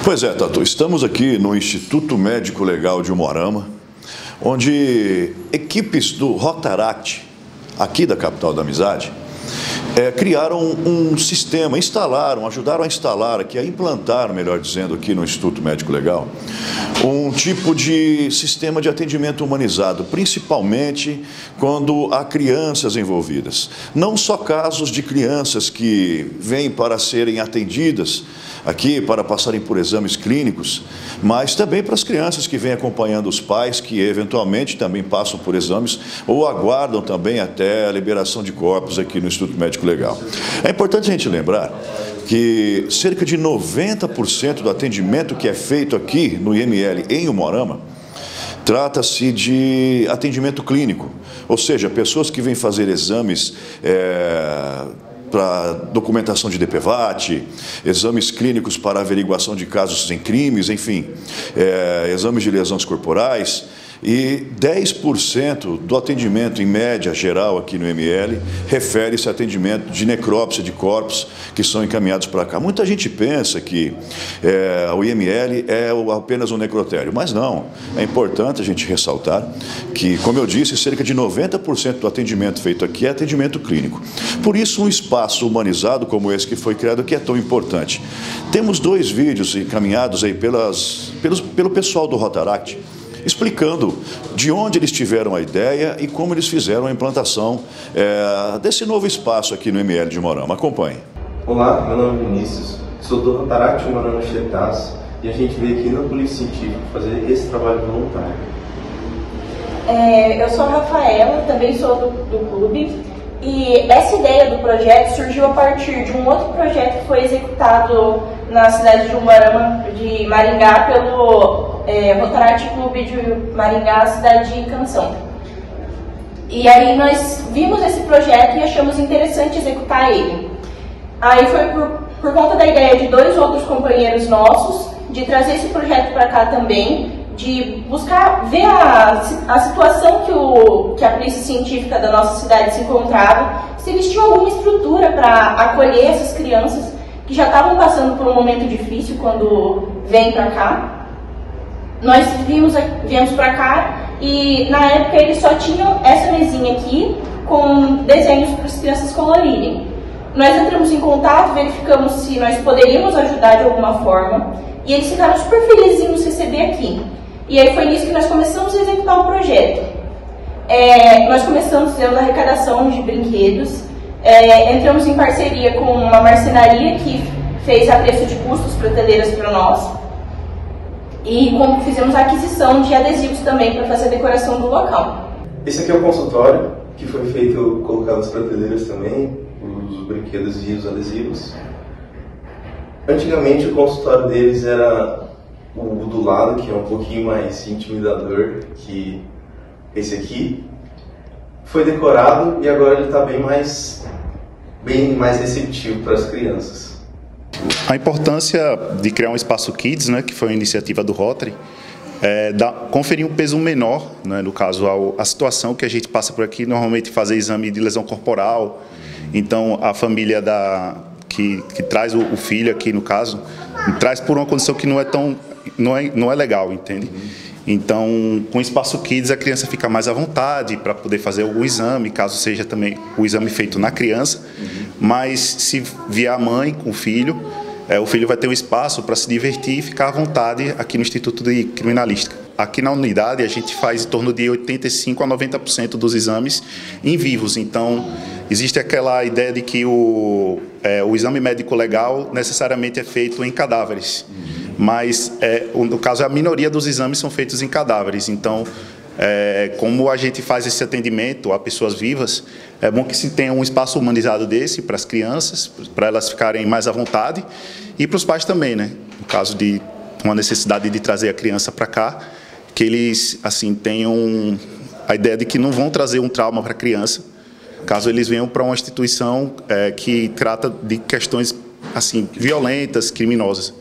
Pois é, Tatu, estamos aqui no Instituto Médico Legal de Umuarama, onde equipes do Rotaract, aqui da capital da Amizade, criaram um sistema, ajudaram a instalar aqui, a implantar, melhor dizendo, aqui no Instituto Médico Legal, um tipo de sistema de atendimento humanizado, principalmente quando há crianças envolvidas. Não só casos de crianças que vêm para serem atendidas aqui, para passarem por exames clínicos, mas também para as crianças que vêm acompanhando os pais, que eventualmente também passam por exames ou aguardam também até a liberação de corpos aqui no Instituto Médico Legal. É importante a gente lembrar que cerca de 90% do atendimento que é feito aqui no IML em Umuarama trata-se de atendimento clínico, ou seja, pessoas que vêm fazer exames para documentação de DPVAT, exames clínicos para averiguação de casos em crimes, enfim, exames de lesões corporais. E 10% do atendimento, em média geral, aqui no IML, refere-se a atendimento de necrópsia de corpos que são encaminhados para cá. Muita gente pensa que o IML é apenas um necrotério, mas não. É importante a gente ressaltar que, como eu disse, cerca de 90% do atendimento feito aqui é atendimento clínico. Por isso, um espaço humanizado como esse que foi criado aqui é tão importante. Temos 2 vídeos encaminhados aí pelo pessoal do Rotaract, explicando de onde eles tiveram a ideia e como eles fizeram a implantação desse novo espaço aqui no IML de Umuarama. Acompanhe. Olá, meu nome é Vinícius, sou do Rotaract Umuarama Chetás e a gente veio aqui na Polícia Científica fazer esse trabalho voluntário. Eu sou a Rafaela, também sou do clube, e essa ideia do projeto surgiu a partir de um outro projeto que foi executado na cidade de Umuarama, de Maringá, pelo Rotaract Clube de Maringá, cidade de Canção. E aí nós vimos esse projeto e achamos interessante executar ele. Aí foi por conta da ideia de 2 outros companheiros nossos, de trazer esse projeto para cá também, de buscar ver a situação que a polícia científica da nossa cidade se encontrava, se eles tinham alguma estrutura para acolher essas crianças que já estavam passando por um momento difícil quando vêm para cá. Nós viemos para cá e na época eles só tinham essa mesinha aqui com desenhos para as crianças colorirem. Nós entramos em contato, verificamos se nós poderíamos ajudar de alguma forma e eles ficaram super felizes em nos receber aqui. E aí foi nisso que nós começamos a executar o projeto. Nós começamos fazendo a arrecadação de brinquedos, entramos em parceria com uma marcenaria que fez a preço de custos prateleiras para nós e fizemos a aquisição de adesivos também para fazer a decoração do local. Esse aqui é o consultório, que foi feito colocado as prateleiras também, os brinquedos e os adesivos. Antigamente o consultório deles era o do lado, que é um pouquinho mais intimidador que esse aqui. Foi decorado e agora ele está bem mais receptivo para as crianças. A importância de criar um espaço Kids, né, que foi uma iniciativa do Rotary, conferir um peso menor, né, no caso, a situação que a gente passa por aqui, normalmente fazer exame de lesão corporal. Então, a família que traz o filho aqui, no caso, traz por uma condição que não é legal, entende? Então, com o espaço Kids, a criança fica mais à vontade para poder fazer algum exame, caso seja também o exame feito na criança. Mas se vier a mãe com o filho vai ter um espaço para se divertir e ficar à vontade aqui no Instituto de Criminalística. Aqui na unidade, a gente faz em torno de 85% a 90% dos exames em vivos. Então, existe aquela ideia de que o exame médico legal necessariamente é feito em cadáveres. Mas, no caso, a minoria dos exames são feitos em cadáveres. Então, como a gente faz esse atendimento a pessoas vivas, é bom que se tenha um espaço humanizado desse para as crianças, para elas ficarem mais à vontade, e para os pais também, né? No caso de uma necessidade de trazer a criança para cá, que eles assim tenham a ideia de que não vão trazer um trauma para a criança, caso eles venham para uma instituição que trata de questões assim violentas, criminosas.